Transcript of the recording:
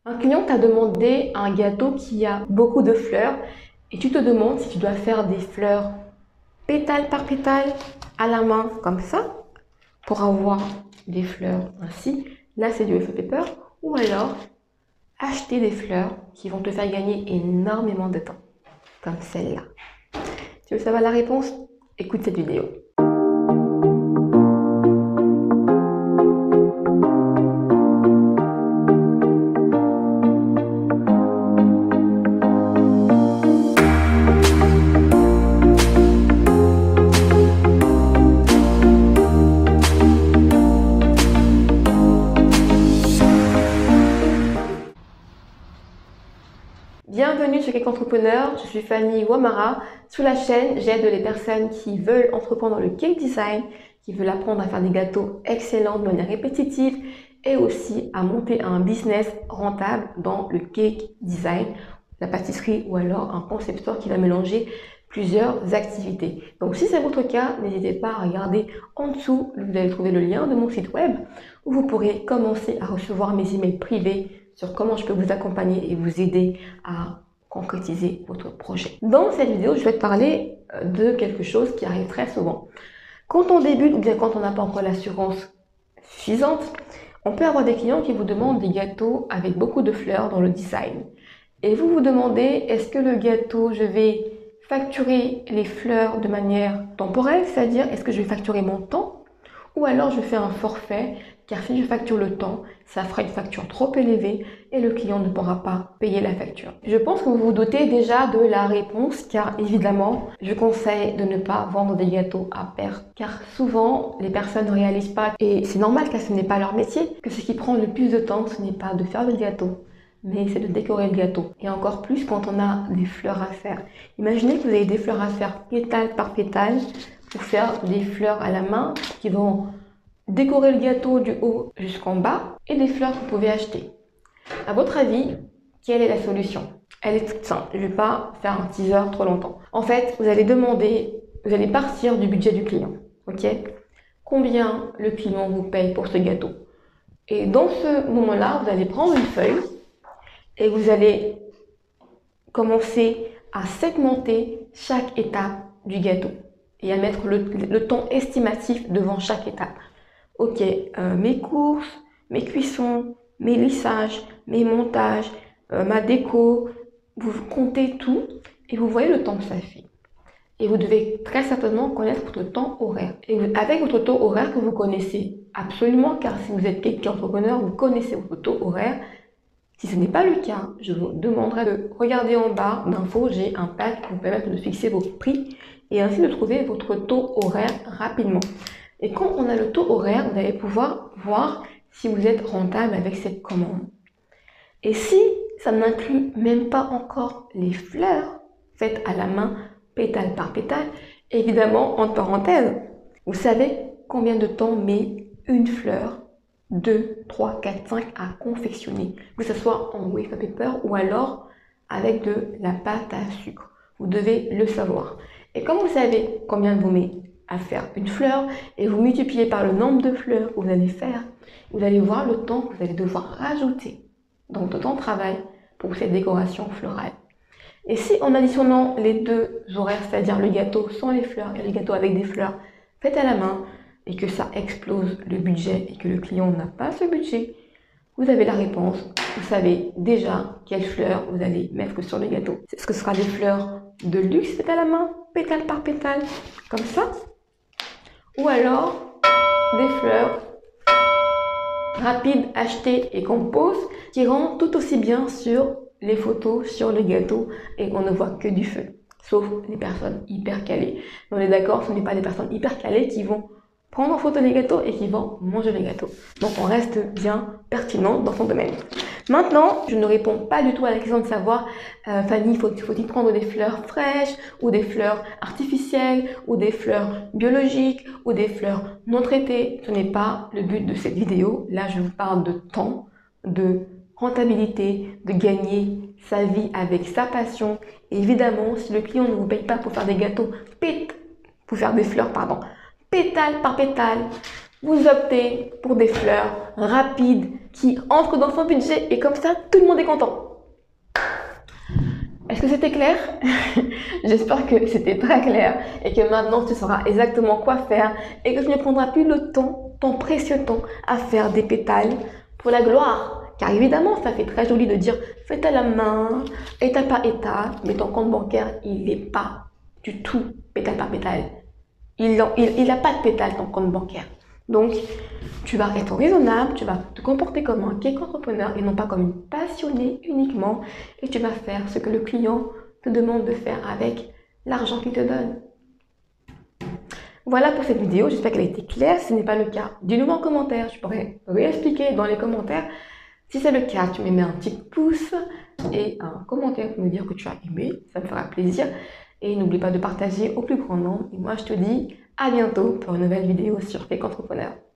Un client t'a demandé un gâteau qui a beaucoup de fleurs et tu te demandes si tu dois faire des fleurs pétale par pétale à la main comme ça pour avoir des fleurs ainsi. Là, c'est du wafer paper. Ou alors acheter des fleurs qui vont te faire gagner énormément de temps comme celle-là. Tu veux savoir la réponse? Écoute cette vidéo. Bienvenue chez Cake Entrepreneur, je suis Fanny Ouamara. Sur la chaîne, j'aide les personnes qui veulent entreprendre dans le cake design, qui veulent apprendre à faire des gâteaux excellents de manière répétitive et aussi à monter un business rentable dans le cake design, la pâtisserie ou alors un concept store qui va mélanger plusieurs activités. Donc si c'est votre cas, n'hésitez pas à regarder en dessous, vous allez trouver le lien de mon site web où vous pourrez commencer à recevoir mes emails privés sur comment je peux vous accompagner et vous aider à concrétiser votre projet. Dans cette vidéo, je vais te parler de quelque chose qui arrive très souvent. Quand on débute ou bien quand on n'a pas encore l'assurance suffisante, on peut avoir des clients qui vous demandent des gâteaux avec beaucoup de fleurs dans le design. Et vous vous demandez, est-ce que le gâteau, je vais facturer les fleurs de manière temporelle, c'est-à-dire est-ce que je vais facturer mon temps ou alors je fais un forfait, car si je facture le temps, ça fera une facture trop élevée et le client ne pourra pas payer la facture. Je pense que vous vous doutez déjà de la réponse, car évidemment, je conseille de ne pas vendre des gâteaux à perte, car souvent, les personnes ne réalisent pas, et c'est normal car ce n'est pas leur métier, que ce qui prend le plus de temps, ce n'est pas de faire le gâteau, mais c'est de décorer le gâteau. Et encore plus quand on a des fleurs à faire. Imaginez que vous avez des fleurs à faire pétale par pétale, pour faire des fleurs à la main qui vont décorer le gâteau du haut jusqu'en bas et des fleurs que vous pouvez acheter. À votre avis, quelle est la solution? Elle est toute simple. Je ne vais pas faire un teaser trop longtemps. En fait, vous allez partir du budget du client. Ok? Combien le client vous paye pour ce gâteau? Et dans ce moment-là, vous allez prendre une feuille et vous allez commencer à segmenter chaque étape du gâteau et à mettre le temps estimatif devant chaque étape. Ok, mes courses, mes cuissons, mes lissages, mes montages, ma déco, vous comptez tout et vous voyez le temps que ça fait. Et vous devez très certainement connaître votre temps horaire. Et avec votre taux horaire que vous connaissez absolument, car si vous êtes cake entrepreneur, vous connaissez votre taux horaire. Si ce n'est pas le cas, je vous demanderai de regarder en bas d'infos, j'ai un pack qui vous permet de fixer vos prix et ainsi de trouver votre taux horaire rapidement. Et quand on a le taux horaire, vous allez pouvoir voir si vous êtes rentable avec cette commande. Et si ça n'inclut même pas encore les fleurs faites à la main, pétale par pétale, évidemment, entre parenthèses, vous savez combien de temps met une fleur 2, 3, 4, 5 à confectionner, que ce soit en wafer paper ou alors avec de la pâte à sucre. Vous devez le savoir. Et comme vous savez combien vous met à faire une fleur et vous multipliez par le nombre de fleurs que vous allez faire, vous allez voir le temps que vous allez devoir rajouter dans votre temps de travail pour cette décoration florale. Et si en additionnant les deux horaires, c'est-à-dire le gâteau sans les fleurs et le gâteau avec des fleurs faites à la main, et que ça explose le budget et que le client n'a pas ce budget, vous avez la réponse. Vous savez déjà quelles fleurs vous allez mettre sur le gâteau. Est-ce que ce sera des fleurs de luxe faites à la main, pétale par pétale, comme ça? Ou alors des fleurs rapides, achetées et qu'on pose, qui rendent tout aussi bien sur les photos, sur le gâteau, et on ne voit que du feu. Sauf les personnes hyper calées. On est d'accord, ce n'est pas des personnes hyper calées qui vont prendre en photo les gâteaux et qui vont manger les gâteaux. Donc on reste bien pertinent dans son domaine. Maintenant, je ne réponds pas du tout à la question de savoir, Fanny, faut-il prendre des fleurs fraîches ou des fleurs artificielles ou des fleurs biologiques ou des fleurs non traitées. Ce n'est pas le but de cette vidéo. Là, je vous parle de temps, de rentabilité, de gagner sa vie avec sa passion. Et évidemment, si le client ne vous paye pas pour faire des gâteaux, pour faire des fleurs, pardon, pétale par pétale, Vous optez pour des fleurs rapides qui entrent dans son budget et comme ça, tout le monde est content. Est-ce que c'était clair? J'espère que c'était très clair et que maintenant tu sauras exactement quoi faire et que tu ne prendras plus le temps, ton précieux temps, à faire des pétales pour la gloire. Car évidemment, ça fait très joli de dire faites à la main, étape par étape, mais ton compte bancaire, il n'est pas du tout pétale par pétale. Il n'a pas de pétale ton compte bancaire. Donc, tu vas être raisonnable, tu vas te comporter comme un cake entrepreneur et non pas comme une passionnée uniquement. Et tu vas faire ce que le client te demande de faire avec l'argent qu'il te donne. Voilà pour cette vidéo, j'espère qu'elle a été claire. Si ce n'est pas le cas, dis-le-moi en commentaire, je pourrais réexpliquer dans les commentaires. Si c'est le cas, tu me mets un petit pouce et un commentaire pour me dire que tu as aimé, ça me fera plaisir. Et n'oublie pas de partager au plus grand nombre. Et moi, je te dis à bientôt pour une nouvelle vidéo sur Cake Entrepreneur.